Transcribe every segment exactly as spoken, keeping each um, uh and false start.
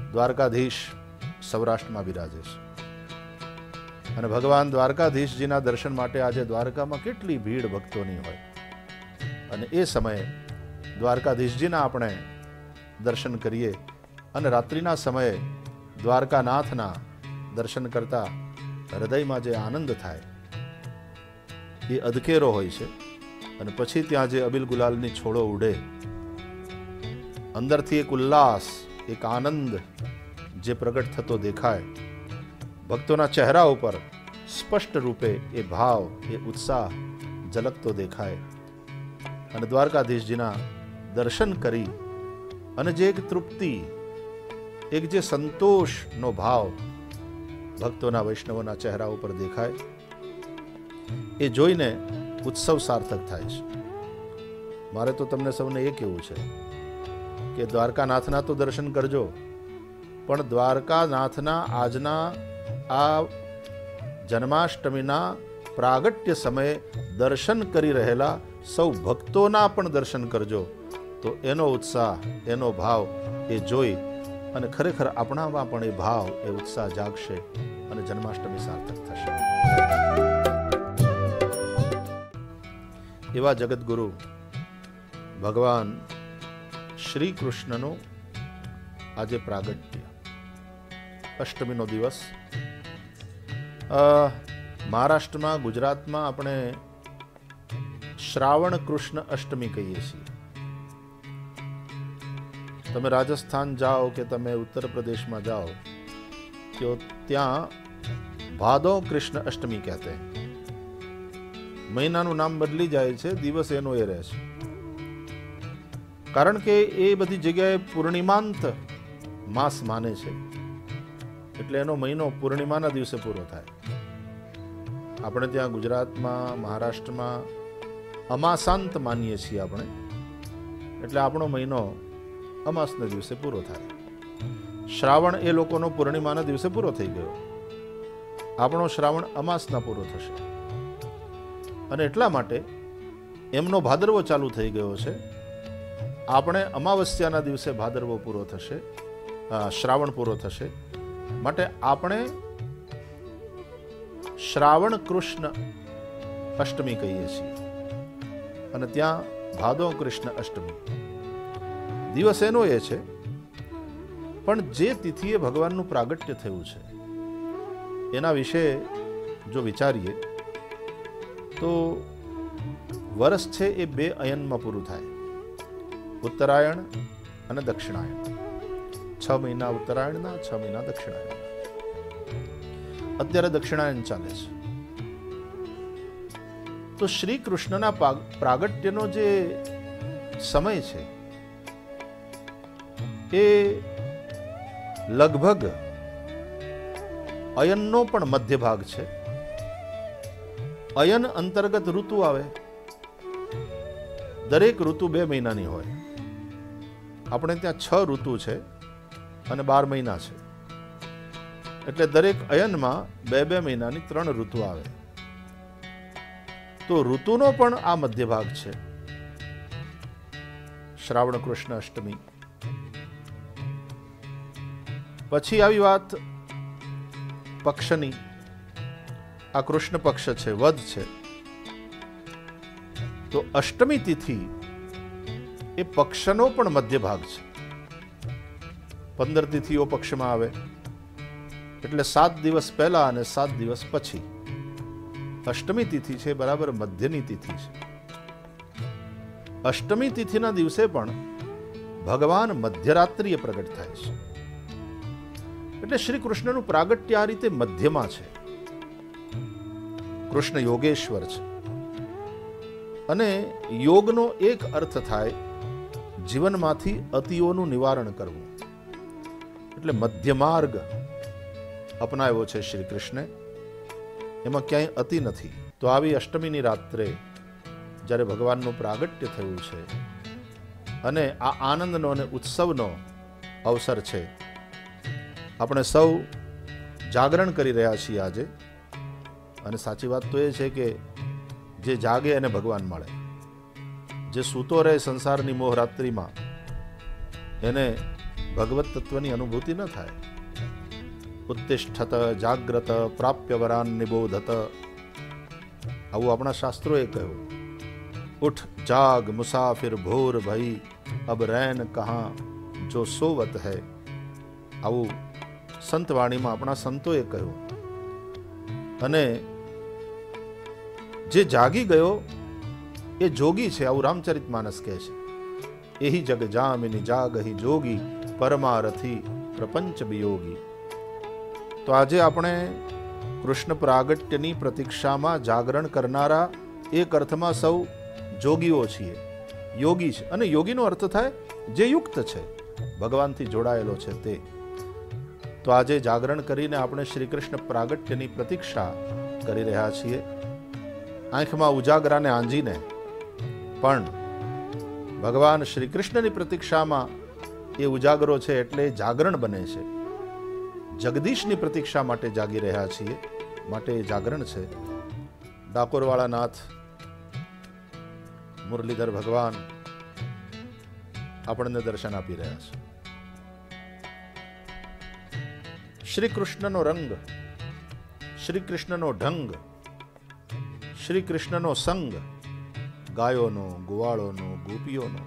દ્વારકાધીશ સૌરાષ્ટ્રમાં બિરાજે છે અને ભગવાન દ્વારકાધીશજીના દર્શન માટે આજે દ્વારકામાં કેટલી ભીડ ભક્તોની હોય અને એ સમયે દ્વારકાધીશજીના આપણે દર્શન કરીએ અને રાત્રિના સમયે દ્વારકાનાથના દર્શન કરતા હૃદયમાં જે આનંદ થાય એ અધકેરો હોય છે અને પછી ત્યાં જે અબિલ ગુલાલની છોડો ઉડે, અંદરથી એક ઉલ્લાસ, એક આનંદ જે પ્રગટ થતો દેખાય, ભક્તોના ચહેરા ઉપર સ્પષ્ટ રૂપે એ ભાવ, એ ઉત્સાહ ઝલકતો દેખાય અને દ્વારકાધીશજીના દર્શન કરી અને જે એક તૃપ્તિ, એક જે સંતોષનો ભાવ ભક્તોના વૈષ્ણવોના ચહેરા ઉપર દેખાય, એ જોઈને ઉત્સવ સાર્થક થાય છે. મારે તો તમને સૌને એ કહેવું છે કે દ્વારકાનાથના તો દર્શન કરજો, પણ દ્વારકાનાથના આજના આ જન્માષ્ટમીના પ્રાગટ્ય સમયે દર્શન કરી રહેલા સૌ ભક્તોના પણ દર્શન કરજો, તો એનો ઉત્સાહ, એનો ભાવ એ જોઈ અને ખરેખર આપણામાં પણ એ ભાવ, એ ઉત્સાહ જાગશે અને જન્માષ્ટમી સાર્થક થશે. એવા જગતગુરુ ભગવાન શ્રી કૃષ્ણનું આજે પ્રાગટ્ય, અષ્ટમીનો દિવસ. મહારાષ્ટ્રમાં, ગુજરાતમાં આપણે શ્રાવણ કૃષ્ણ અષ્ટમી કહીએ છીએ. તમે રાજસ્થાન જાઓ કે તમે ઉત્તર પ્રદેશમાં જાઓ તો ત્યાં ભાદો કૃષ્ણ અષ્ટમી કહેતે हैं. મહિનાનું નામ બદલી જાય છે, દિવસ એનો એ રહે છે, કારણ કે એ બધી જગ્યાએ પૂર્ણિમાંત માસ માને છે, એટલે એનો મહિનો પૂર્ણિમાના દિવસે પૂરો થાય. આપણે ત્યાં ગુજરાતમાં, મહારાષ્ટ્રમાં અમાસાંત માનીએ છીએ આપણે, એટલે આપણો મહિનો અમાસના દિવસે પૂરો થાય. શ્રાવણ એ લોકોનો પૂર્ણિમાના દિવસે પૂરો થઈ ગયો, આપણો શ્રાવણ અમાસના પૂરો થશે અને એટલા માટે એમનો ભાદરવો ચાલુ થઈ ગયો છે. આપણે અમાવસ્યાના દિવસે ભાદરવો પૂરો થશે, શ્રાવણ પૂરો થશે, માટે આપણે શ્રાવણ કૃષ્ણ અષ્ટમી કહીએ છીએ અને ત્યાં ભાદો કૃષ્ણ અષ્ટમી. દિવસ એનો એ છે, પણ જે તિથિએ ભગવાનનું પ્રાગટ્ય થયું છે એના વિશે જો વિચારીએ તો વર્ષ છે એ બે અયનમાં પૂરું થાય, ઉત્તરાયણ અને દક્ષિણાયણ. છ મહિના ઉત્તરાયણના, છ મહિના દક્ષિણાયણના. અત્યારે દક્ષિણાયન ચાલે છે. તો શ્રી કૃષ્ણના પ્રાગટ્યનો જે સમય છે એ લગભગ અયનનો પણ મધ્ય ભાગ છે. અયન અંતર્ગત ઋતુ આવે, દરેક ઋતુ બે મહિનાની હોય. આપણે ત્યાં છ ઋતુ છે અને બાર મહિના છે, એટલે દરેક અયનમાં બે બે મહિનાની ત્રણ ઋતુ આવે. તો ઋતુનો પણ આ મધ્ય ભાગ છે શ્રાવણ કૃષ્ણ અષ્ટમી. પછી આવી વાત પક્ષની. આ કૃષ્ણ પક્ષ છે, વદ છે, તો અષ્ટમી તિથિ એ પક્ષનો પણ મધ્ય ભાગ છે. પંદર તિથિઓ પક્ષમાં આવે એટલે સાત દિવસ પહેલા અને સાત દિવસ પછી. અષ્ટમી તિથિ છે બરાબર મધ્યની તિથિ છે. અષ્ટમી તિથિના દિવસે પણ ભગવાન મધ્યરાત્રિએ પ્રગટ થાય છે, એટલે શ્રી કૃષ્ણનું પ્રાગટ્ય આ રીતે મધ્યમાં છે. કૃષ્ણ યોગેશ્વર છે અને યોગનો એક અર્થ થાય જીવનમાંથી અતિઓનું નિવારણ કરવું, એટલે મધ્ય માર્ગ અપનાવ્યો છે શ્રી કૃષ્ણે, એમાં ક્યાંય અતિ નથી. તો આવી અષ્ટમીની રાત્રે જ્યારે ભગવાનનું પ્રાગટ્ય થયું છે અને આ આનંદનો અને ઉત્સવનો અવસર છે, આપણે સૌ જાગરણ કરી રહ્યા છીએ આજે. અને સાચી વાત તો એ છે કે જે જાગે એને ભગવાન મળે, જે સૂતો રહે સંસારની મોહરાત્રિમાં એને ભગવત તત્વની અનુભૂતિ ન થાય. ઉત્તિષ્ઠત જાગ્રત પ્રાપ્ય વરાન નિબોધત, આવું આપણા શાસ્ત્રોએ કહ્યું. ઉઠ જાગ મુસાફિર ભોર ભઈ, અબ રૈન કહા જો સોવત હૈ, આવું સંતવાણીમાં આપણા સંતોએ કહ્યું. અને જે જાગી ગયો એ જોગી છે, આવું રામચરિતમાનસ કહે છે. એહી જગ જામિની જાગહી જોગી, પરમારથી પ્રપંચ વિયોગી. તો આજે આપણે કૃષ્ણ પ્રાગટ્યની પ્રતીક્ષામાં જાગરણ કરનારા એક અર્થમાં સૌ જોગીઓ છીએ, યોગી છે. અને યોગીનો અર્થ થાય જે યુક્ત છે, ભગવાનથી જોડાયેલો છે તે. તો આજે જાગરણ કરીને આપણે શ્રી કૃષ્ણ પ્રાગટ્યની પ્રતીક્ષા કરી રહ્યા છીએ. આંખમાં ઉજાગરાને આંજીને પણ ભગવાન શ્રી કૃષ્ણની પ્રતીક્ષામાં એ ઉજાગરો છે એટલે જાગરણ બને છે. જગદીશની પ્રતીક્ષા માટે જાગી રહ્યા છીએ, માટે એ જાગરણ છે. ડાકોરવાળા નાથ મુરલીધર ભગવાન આપણને દર્શન આપી રહ્યા છે. શ્રી કૃષ્ણનો રંગ, શ્રી કૃષ્ણનો ઢંગ, શ્રી કૃષ્ણનો સંગ, ગાયોનો, ગુવાળોનો, ગોપીઓનો,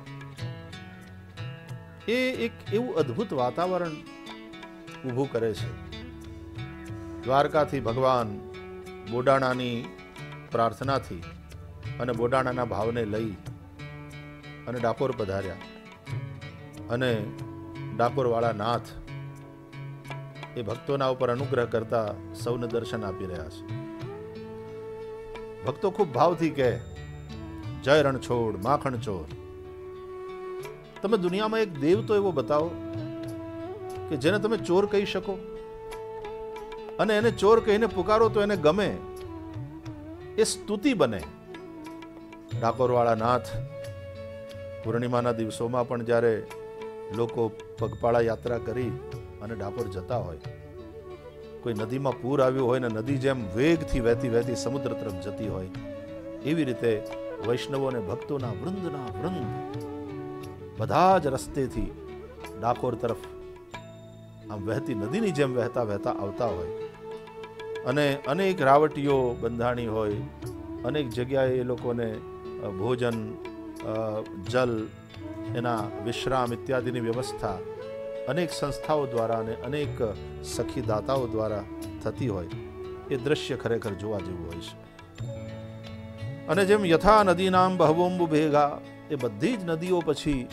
એ એક એવું અદ્ભુત વાતાવરણ ઊભું કરે છે. દ્વારકાથી ભગવાન બોડાણાની પ્રાર્થનાથી અને બોડાણાના ભાવને લઈ અને ડાકોર પધાર્યા. અને ડાકોરવાળા નાથ એ ભક્તોના ઉપર અનુગ્રહ કરતા સૌને દર્શન આપી રહ્યા છે. ભક્તો ખૂબ ભાવથી કહે, જય રણછોડ માખણ ચોર. તમે દુનિયામાં એક દેવ તો એવો બતાવો કે જેને તમે ચોર કહી શકો, અને એને ચોર કહીને પુકારો તો એને ગમે, એ સ્તુતિ બને. ડાકોરવાળા નાથ પૂર્ણિમાના દિવસોમાં પણ જ્યારે લોકો પગપાળા યાત્રા કરી અને ડાકોર જતા હોય, કોઈ નદીમાં પૂર આવ્યું હોય ને નદી જેમ વેગથી વહેતી વહેતી સમુદ્ર તરફ જતી હોય, એવી રીતે વૈષ્ણવો અને ભક્તોના વૃંદના વૃંદ બધા જ રસ્તેથી ડાકોર તરફ આમ વહેતી નદીની જેમ વહેતા વહેતા આવતા હોય. અને અનેક રાવટીઓ બંધાણી હોય, અનેક જગ્યાએ એ લોકોને ભોજન, જલ, એના વિશ્રામ ઇત્યાદિની વ્યવસ્થા અનેક સંસ્થાઓ દ્વારા અને અનેક સખી દાતાઓ દ્વારા થતી હોય. એ દ્રશ્ય ખરેખર જોવા જેવું હોય છે. અને જેમ યથા નદીનામ બહવોંબુ ભેગા, એ બધી જ નદીઓ પછી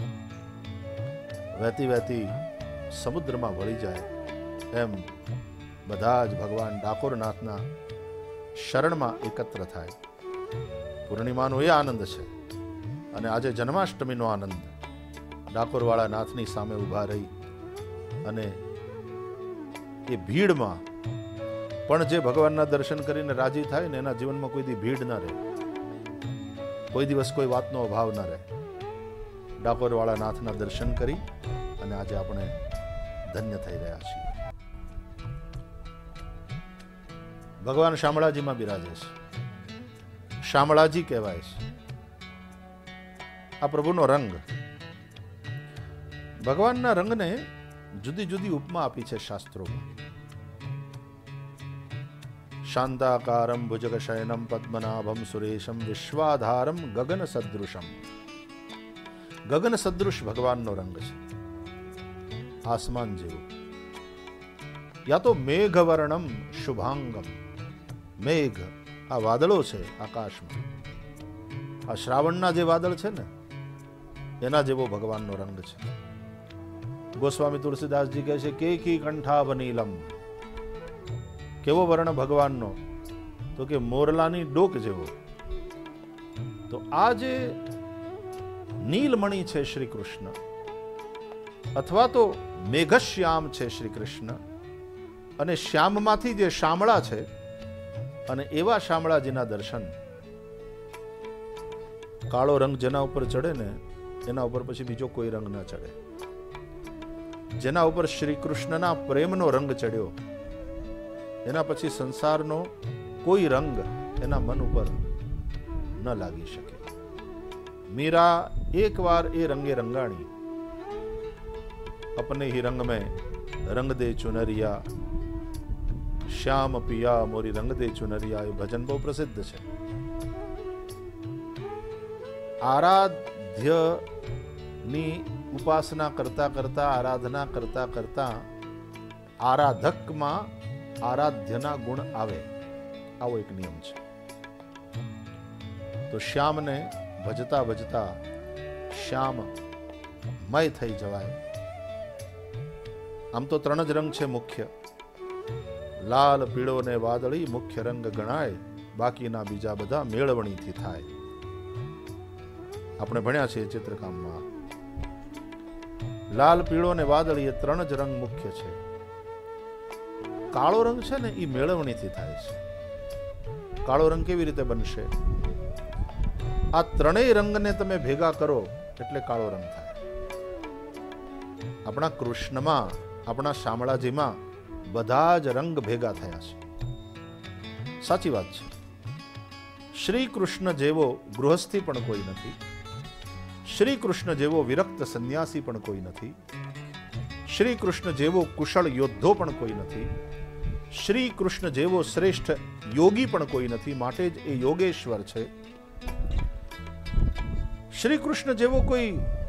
વહેતી વહેતી સમુદ્રમાં વળી જાય, એમ બધા જ ભગવાન ડાકોરનાથના શરણમાં એકત્ર થાય. પૂર્ણિમાનો એ આનંદ છે. અને આજે જન્માષ્ટમીનો આનંદ ડાકોરવાળા નાથની સામે ઊભા રહી અને એ ભીડમાં પણ જે ભગવાનના દર્શન કરીને રાજી થાય ને, એના જીવનમાં કોઈ દી ભીડ ના રહે, કોઈ દિવસ કોઈ વાતનો અભાવ ના રહે. ડાકોરવાળા નાથના દર્શન કરી અને આજે આપણે ધન્ય થઈ રહ્યા છીએ. ભગવાન શામળાજીમાં બિરાજે છે. શામળાજી કહેવાય છે. આ પ્રભુનો રંગ. ભગવાનના રંગને જુદી જુદી ઉપમા આપી છે શાસ્ત્રોમાં. શાંતાકારમ ભુજગશયનમ પદ્મનાભમ સુરેશમ વિશ્વાધારમ ગગન સદૃશમ. ગગન સદૃશ ભગવાનનો રંગ છે, આસમાન જેવું. યા તો મેઘવર્ણમ શુભાંગમ. મેઘ, આ વાદળો છે આકાશમાં, આ શ્રાવણના જે વાદળ છે ને, એના જેવો ભગવાનનો રંગ છે. ગોસ્વામી તુલસીદાસજી કહે છે કે કી કંઠાભ નીલમ. કેવો વર્ણ ભગવાનનો? તો કે મોરલાની ડોક જેવો. તો આ જે નીલમણિ છે શ્રી કૃષ્ણ, અથવા તો મેઘશ્યામ છે શ્રી કૃષ્ણ, અને શ્યામમાંથી જે શામળા છે, અને એવા શામળાજીના દર્શન. કાળો રંગ જેના ઉપર ચડે ને, એના ઉપર પછી બીજો કોઈ રંગ ના ચડે. જેના ઉપર શ્રી કૃષ્ણના પ્રેમનો રંગ ચડ્યો, એના પછી સંસારનો કોઈ રંગ એના મન ઉપર ન લાગી શકે. મીરા એકવાર એ રંગે રંગાણી, अपने ही रंग में रंग दे चुनरिया, श्याम पिया मोरी रंग दे चुनरिया, ये भजन बहु प्रसिद्ध है। आराध्य नी उपासना करता करता, आराधना करता करता आराधक में आराध्यना गुण आवे, आवो एक नियम है। तो श्याम ने भजता भजता श्याम मय थई जवाय। आम तो त्रण ज रंग छे मुख्य, लाल पीळो ने वादળી मुख्य रंग गणाय, बाकीना बीजा बधा मेळवણીથી थाय। આપણે ભણ્યા છે ચિત્રકામમાં લાલ પીળો ને વાદળી એ ત્રણ જ રંગ મુખ્ય છે। કાળો રંગ છે ને એ મેળવણીથી થાય છે। કાળો રંગ કેવી રીતે બનશે? આ ત્રણેય રંગને તમે ભેગા કરો એટલે કાળો રંગ થાય। આપણા કૃષ્ણમાં, આપણા શામળાજીમાં બધા જ રંગ ભેગા થયા છે। સાચી વાત છે। શ્રી કૃષ્ણ જેવો ગૃહસ્થી પણ કોઈ નથી, શ્રી કૃષ્ણ જેવો વિરક્ત સંન્યાસી પણ કોઈ નથી, શ્રી કૃષ્ણ જેવો કુશળ યોદ્ધો પણ કોઈ નથી, શ્રી કૃષ્ણ જેવો શ્રેષ્ઠ યોગી પણ કોઈ નથી, માટે જ એ યોગેશ્વર છે। શ્રી કૃષ્ણ જેવો કોઈ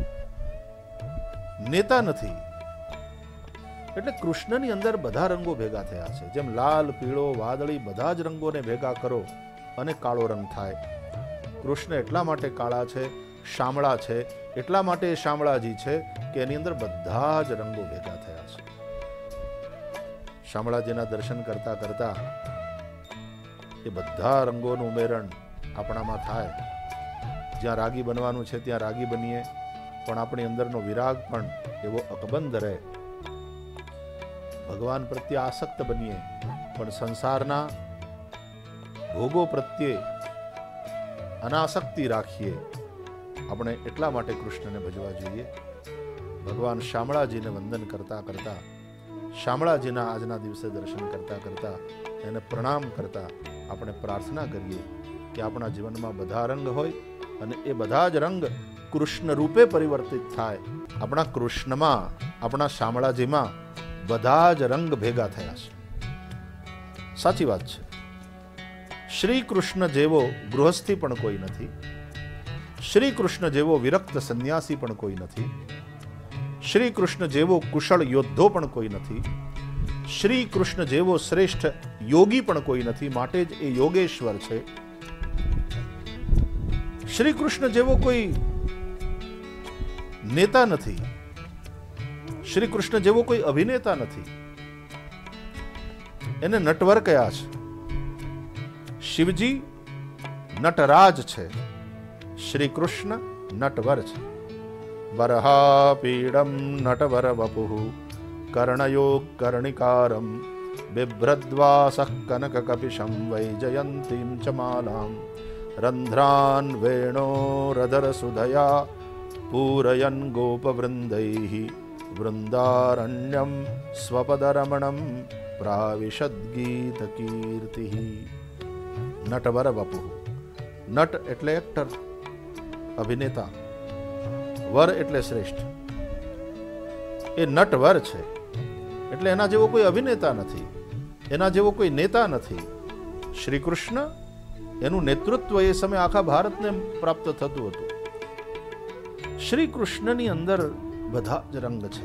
નેતા નથી, એટલે કૃષ્ણની અંદર બધા રંગો ભેગા થયા છે। જેમ લાલ પીળો વાદળી બધા જ રંગોને ભેગા કરો અને કાળો રંગ થાય। કૃષ્ણ એટલા માટે કાળા છે, શામળા છે એટલા માટે શામળાજી છે કે એની અંદર બધા જ રંગો ભેગા થયા છે। શામળાજીના દર્શન કરતા કરતા એ બધા રંગોનું ઉમેરણ આપણામાં થાય। જ્યાં રાગી બનવાનું છે ત્યાં રાગી બનીએ, પણ આપણી અંદરનો વિરાગ પણ એવો અકબંધ રહે। ભગવાન પ્રત્યે આસક્ત બનીએ, પણ સંસારના ભોગો પ્રત્યે અનાસક્તિ રાખીએ। આપણે એટલા માટે કૃષ્ણને ભજવા જોઈએ। ભગવાન શામળાજીને વંદન કરતા કરતા, શામળાજીના આજના દિવસે દર્શન કરતા કરતા, એને પ્રણામ કરતા આપણે પ્રાર્થના કરીએ કે આપણા જીવનમાં બધા રંગ હોય અને એ બધા જ રંગ કૃષ્ણ રૂપે પરિવર્તિત થાય। આપણા કૃષ્ણમાં, આપણા શામળાજીમાં બધા જ રંગ ભેગા થયા છે। સાચી વાત છે। શ્રી કૃષ્ણ જેવો ગૃહસ્થી પણ કોઈ નથી, શ્રી કૃષ્ણ જેવો વિરક્ત સંન્યાસી પણ કોઈ નથી, શ્રી કૃષ્ણ જેવો કુશળ યોદ્ધો પણ કોઈ નથી, શ્રી કૃષ્ણ જેવો શ્રેષ્ઠ યોગી પણ કોઈ નથી, માટે જ એ યોગેશ્વર છે। શ્રી કૃષ્ણ જેવો કોઈ નેતા નથી, શ્રી કૃષ્ણ જેવો કોઈ અભિનેતા નથી, એને નટવર કયા છે। શિવજી નટરાજ છે, श्री कृष्ण नटवर छे। वरहापीडं नटवर वपुः कर्णयोग कर्णिकारं बिभ्रद्वासः कनककपिशं वैजयन्तीं च मालां रन्ध्रान् वेणोरधरसुधया पूरयन् गोपवृन्दैः वृन्दारण्यं स्वपदरमणं प्राविशद्गीतकीर्तिः। नटवर वपुः, नट एटले एक्टर, अभिनेता, वर एटले श्रेष्ठ। ए नटवर छे एटले एना जेवो कोई अभिनेता नथी, एना जेवो कोई नेता नथी। श्री कृष्ण एनुं नेतृत्व ए समय आखा भारतने प्राप्त थतुं हतुं। श्री कृष्णनी अंदर बधा ज रंग छे।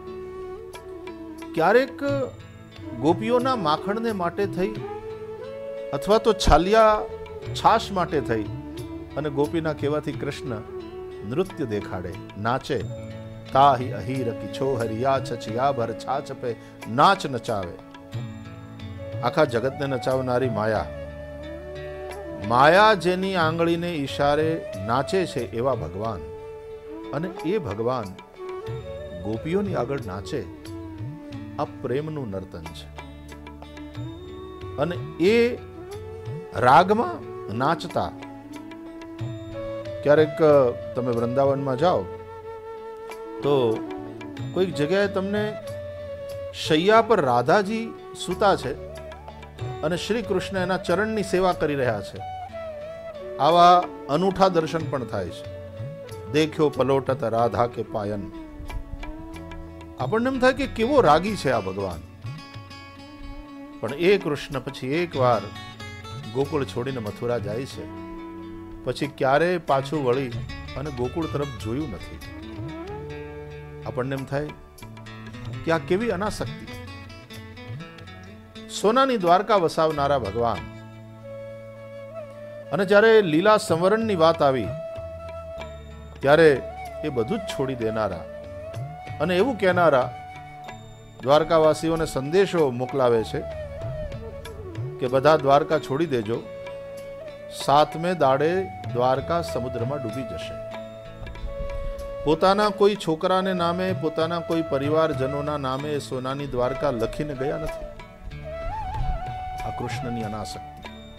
क्यारेक गोपीओना माखणने माटे थई अथवा तो छालिया छाश माटे थई અને ગોપીના કહેવાથી કૃષ્ણ નૃત્ય દેખાડે, નાચે। તાહી અહીર કી છોહરિયા છછિયા ભર છાછ પે નાચ નચાવે। આખા જગતને નચાવનારી માયા, માયા જેની આંગળીને ઈશારે નાચે છે એવા ભગવાન, અને એ ભગવાન ગોપીઓની આગળ નાચે। આ પ્રેમનું નર્તન છે। અને એ રાગમાં નાચતા ક્યારેક તમે વૃંદાવનમાં જાઓ તો કોઈક જગ્યાએ તમને શૈયા પર રાધાજી સૂતા છે અને શ્રી કૃષ્ણ એના ચરણની સેવા કરી રહ્યા છે। આવા અનૂઠા દર્શન પણ થાય છે। દેખ્યો પલોટત રાધા કે પાયન, આપણને એમ થાય કે કેવો રાગી છે આ ભગવાન. પણ એ કૃષ્ણ પછી એક વાર ગોકુળ છોડીને મથુરા જાય છે, પછી ક્યારેય પાછું વળી અને ગોકુળ તરફ જોયું નથી. આપણને એમ થાય કે આ કેવી અનાસક્તિ. સોનાની દ્વારકા વસાવનારા ભગવાન, અને જ્યારે લીલા સંવરણની વાત આવી ત્યારે એ બધું જ છોડી દેનારા અને એવું કહેનારા દ્વારકાવાસીઓને સંદેશો મોકલાવે છે કે બધા દ્વારકા છોડી દેજો, સાતમે દાડે દ્વારકા સમુદ્રમાં ડૂબી જશે. પોતાના કોઈ છોકરાને નામે, પોતાના કોઈ પરિવારજનોના નામે સોનાની દ્વારકા લખીને ગયા નથી. આ કૃષ્ણની અનાસક્તિ.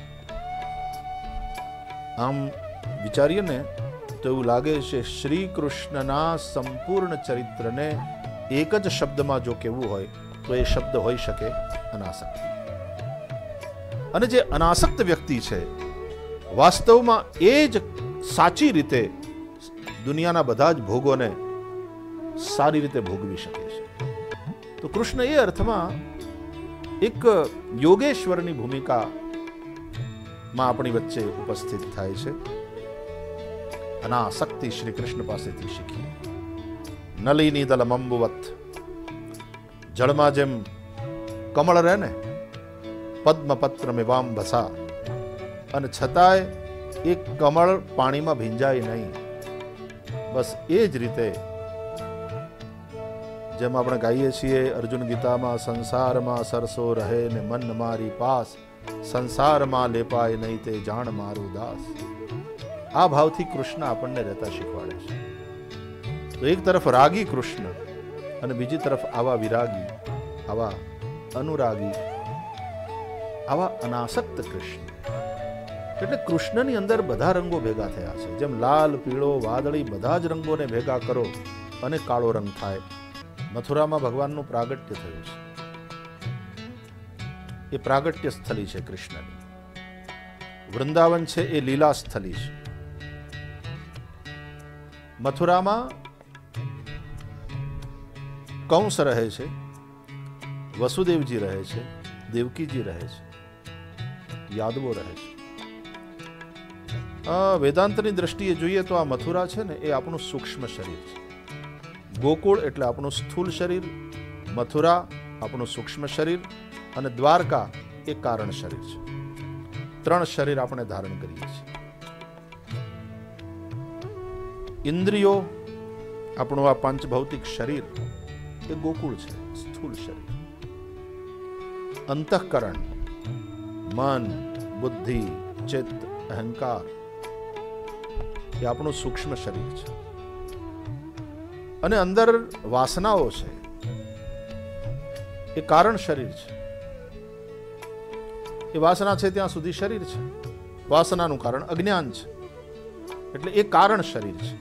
આમ વિચારીએ ને તો એવું લાગે છે શ્રી કૃષ્ણના સંપૂર્ણ ચરિત્રને એક જ શબ્દમાં જો કહેવું હોય તો એ શબ્દ હોઈ શકે અનાસક્તિ. અને જે અનાસક્ત વ્યક્તિ છે વાસ્તવમાં એ જ સાચી રીતે દુનિયાના બધા જ ભોગોને સારી રીતે ભોગવી શકે છે. તો કૃષ્ણ એ અર્થમાં એક યોગેશ્વરની ભૂમિકામાં આપણી વચ્ચે ઉપસ્થિત થાય છે. અનાસક્તિ શ્રી કૃષ્ણ પાસેથી શીખી. નલિની દલમંબુવત, જળમાં જેમ કમળ રહે ને, પદ્મપત્ર મેવામ ભસા, અને છતાંય એક કમળ પાણીમાં ભીંજાય નહીં. બસ એ જ રીતે જેમ આપણે ગાઈએ છીએ અર્જુન ગીતામાં, સંસારમાં સરસો રહે ને મન મારી પાસ, સંસારમાં લેપાય નહીં તે જાણ મારું દાસ. આ ભાવથી કૃષ્ણ આપણને રહેતા શીખવાડે છે. તો એક તરફ રાગી કૃષ્ણ અને બીજી તરફ આવા વિરાગી, આવા અનુરાગી, આવા અનાસક્ત કૃષ્ણ. એટલે કૃષ્ણની અંદર બધા રંગો ભેગા થયા છે. જેમ લાલ, પીળો, વાદળી બધા જ રંગોને ભેગા કરો અને કાળો રંગ થાય. મથુરામાં ભગવાનનું પ્રાગટ્ય થયું છે. એ પ્રાગટ્ય સ્થલી છે કૃષ્ણની. વૃંદાવન છે એ લીલા સ્થલી છે. મથુરામાં કંસ રહે છે, વસુદેવજી રહે છે, દેવકીજી રહે છે, યાદવો રહે છે. વેદાંતની દ્રષ્ટિએ જોઈએ તો આ મથુરા છે ને એ આપણું સૂક્ષ્મ શરીર છે. ગોકુળ એટલે આપણું સ્થૂલ શરીર, મથુરા આપણું સૂક્ષ્મ શરીર, અને દ્વારકા એ કારણ શરીર છે. ત્રણ શરીર આપણે ધારણ કરીએ છીએ. ઇન્દ્રિયો આપણું આ પંચભૌતિક શરીર એ ગોકુળ છે, સ્થૂલ શરીર. અંતઃકરણ, મન, બુદ્ધિ, ચિત્ત, અહંકાર એ આપણું સૂક્ષ્મ શરીર છે. અને અંદર વાસનાઓ છે એ કારણ શરીર છે. એ વાસના છે ત્યાં સુધી શરીર છે. વાસનાનું કારણ અજ્ઞાન છે, એટલે એ કારણ શરીર છે.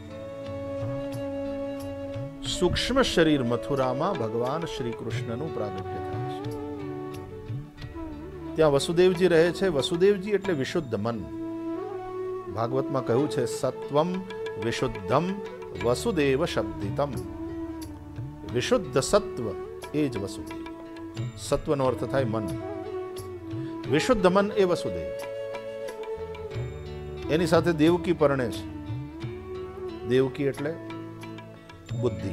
સૂક્ષ્મ શરીર મથુરામાં ભગવાન શ્રી કૃષ્ણનું પ્રાગટ્ય થાય છે. ત્યાં વસુદેવજી રહે છે. વસુદેવજી એટલે વિશુદ્ધ મન. ભાગવતમાં કહ્યું છે સત્વમ વિશુદ્ધમ વસુદેવ શબ્દિતમ. વિશુદ્ધ સત્વ એ જ વસુદેવ. સત્વનો અર્થ થાય મન. વિશુદ્ધ મન એ વસુદેવ. એની સાથે દેવકી પરણે છે. દેવકી એટલે બુદ્ધિ.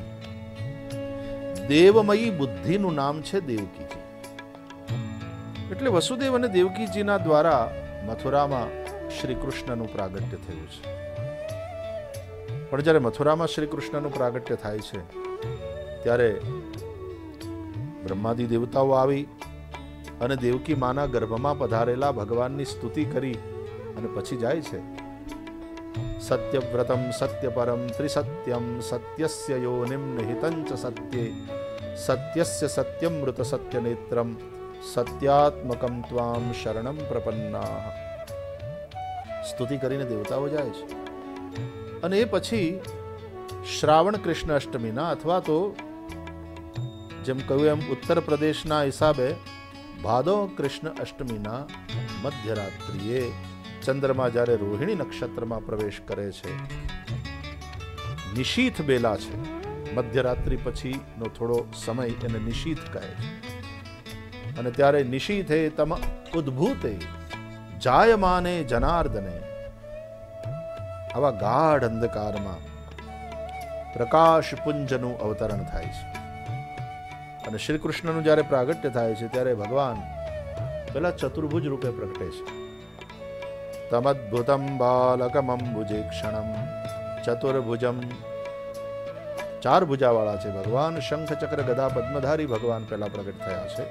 દેવમયી બુદ્ધિનું નામ છે દેવકીજી. એટલે વસુદેવ અને દેવકીજીના દ્વારા મથુરામાં શ્રી કૃષ્ણનું પ્રાગટ્ય થયું છે. પણ જ્યારે મથુરામાં શ્રી કૃષ્ણનું પ્રાગટ્ય થાય છે ત્યારે બ્રહ્માદિ દેવતાઓ આવી અને દેવકી માના ગર્ભમાં પધારેલા ભગવાનની સ્તુતિ કરી અને પછી જાય છે. સત્યવ્રતમ સત્યપરમ ત્રિસત્યમ સત્યસ્ય યોનિમ નિહિતં ચ સત્યે સત્યસ્ય સત્યમૃત સત્યનેત્રમ સત્યાત્મકમ ત્વામ શરણમ પ્રપન્નાઃ. સ્તુતિ કરીને દેવતાઓ જાય છે. અને એ પછી શ્રાવણ કૃષ્ણ અષ્ટમીના, અથવા તો જેમ કહ્યું એમ ઉત્તર પ્રદેશના હિસાબે ભાદો કૃષ્ણ અષ્ટમીના મધ્યરાત્રિએ ચંદ્રમા જ્યારે રોહિણી નક્ષત્રમાં પ્રવેશ કરે છે, નિશીથ બેલા છે, મધ્યરાત્રિ પછીનો થોડો સમય એને નિશીથ કહે છે. અને ત્યારે નિશીથે તમ ઉદ્ભૂતે જાયમાને જનાર્દને, આવા ગાઢ અંધકારમાં પ્રકાશ પુંજનું અવતરણ થાય છે. અને શ્રી કૃષ્ણનું જ્યારે પ્રાગટ્ય થાય છે ત્યારે ભગવાન પેલા ચતુર્ભુજ રૂપે પ્રગટે છે. તમદ્ભુતમ બાલકમંબુજે ક્ષણમ ચતુર્ભુજમ, ચાર ભુજાવાળા છે ભગવાન. શંખ ચક્ર ગદા પદ્મધારી ભગવાન પહેલા પ્રગટ થયા છે.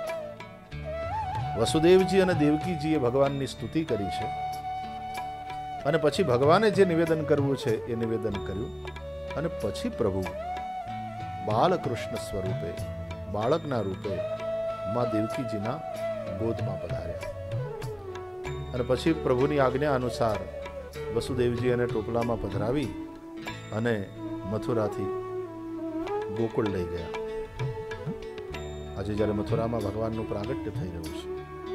વસુદેવજી અને દેવકીજીએ ભગવાનની સ્તુતિ કરી છે. અને પછી ભગવાને જે નિવેદન કરવું છે એ નિવેદન કર્યું. અને પછી પ્રભુ બાલકૃષ્ણ સ્વરૂપે, બાળકના રૂપે મા દેવકીજીના ગોદમાં પધાર્યા. અને પછી પ્રભુની આજ્ઞા અનુસાર વસુદેવજી એને ટોપલામાં પધરાવી અને મથુરાથી ગોકુળ લઈ ગયા. આજે જ્યારે મથુરામાં ભગવાનનું પ્રાગટ્ય થઈ રહ્યું છે,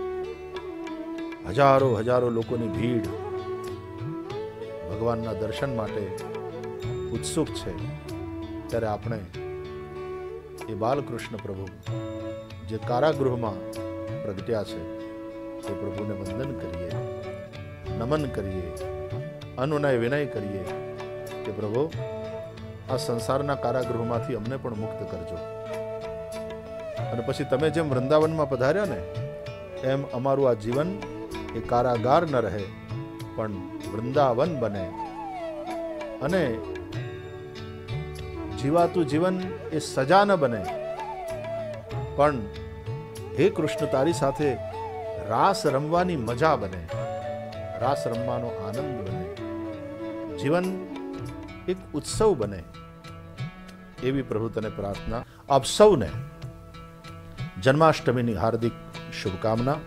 હજારો હજારો લોકોની ભીડ ભગવાનના દર્શન માટે ઉત્સુક છે, ત્યારે આપણે એ બાલકૃષ્ણ પ્રભુ જે કારાગૃહમાં પ્રગટ્યા છે એ પ્રભુને વંદન કરીએ, નમન કરીએ, અનુનય વિનય કરીએ કે પ્રભુ આ સંસારના કારાગૃહમાંથી અમને પણ મુક્ત કરજો. અને પછી તમે જેમ વૃંદાવનમાં પધાર્યા ને એમ અમારું આ જીવન એ કારાગાર ન રહે પણ વૃંદાવન બને. અને જીવાતું જીવન એ સજા ન બને પણ હે કૃષ્ણ તારી સાથે રાસ રમવાની મજા બને, રાસ રમવાનો આનંદ બને, જીવન એક ઉત્સવ બને. એવી પ્રભુ તને પ્રાર્થના. આપ સૌને જન્માષ્ટમીની હાર્દિક શુભકામના.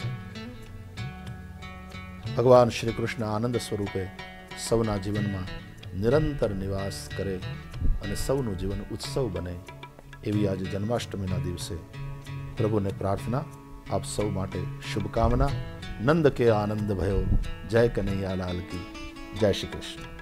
ભગવાન શ્રી કૃષ્ણ આનંદ સ્વરૂપે સૌના જીવનમાં નિરંતર નિવાસ કરે અને સૌનું જીવન ઉત્સવ બને એવી આજે જન્માષ્ટમીના દિવસે પ્રભુને પ્રાર્થના. આપ સૌ માટે શુભકામના. નંદ કે આનંદ ભયો. જય કનૈયા લાલ કી જય. શ્રી કૃષ્ણ.